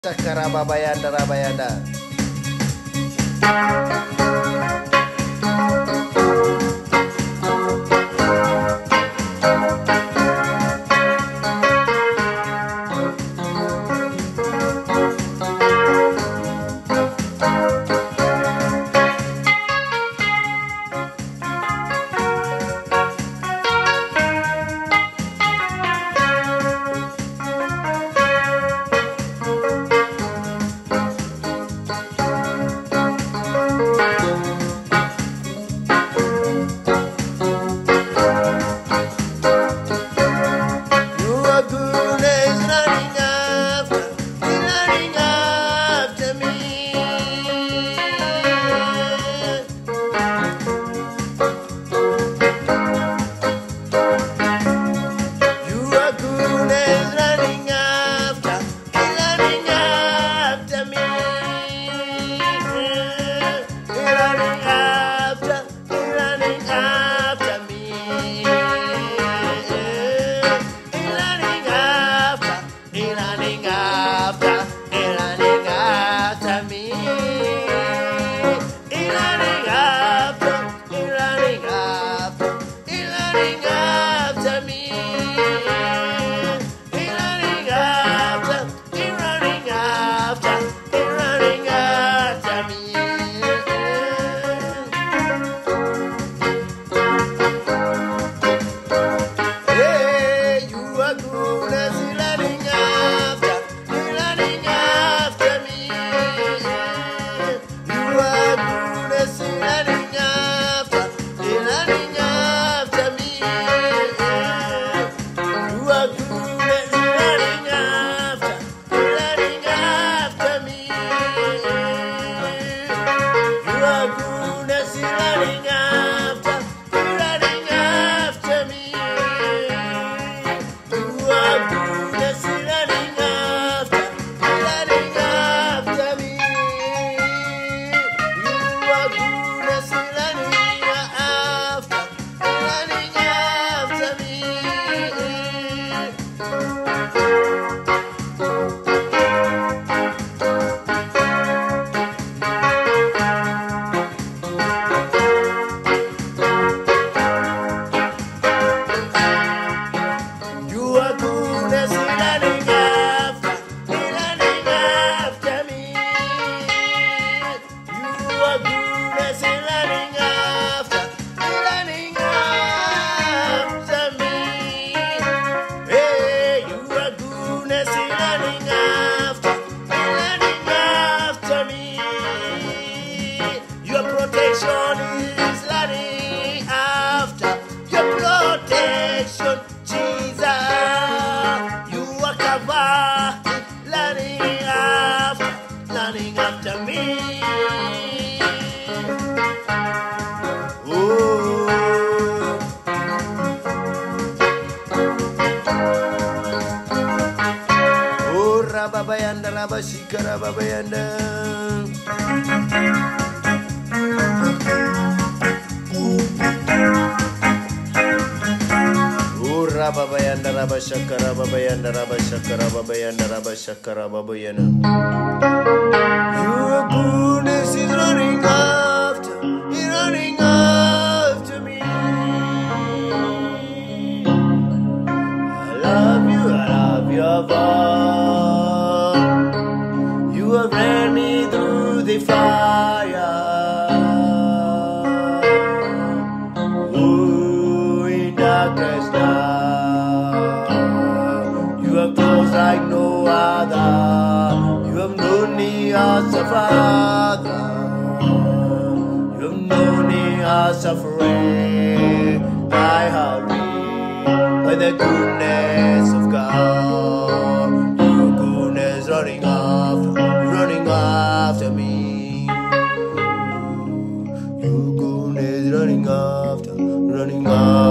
Sakarababayanda Rabayanda. Rababayanda Rabashika Rababayanda. Rababayanda Rabashaka Rababayanda Rabashaka Rababayanda Rabashaka Rababayanda. Your goodness is running after me. I love you, Abba. You have ran me through the fire. Oh, in darkness now, you have close like no other. You have known me as a father. You have known me as a friend. I have read by the goodness of God. Your goodness running after me. Your goodness running after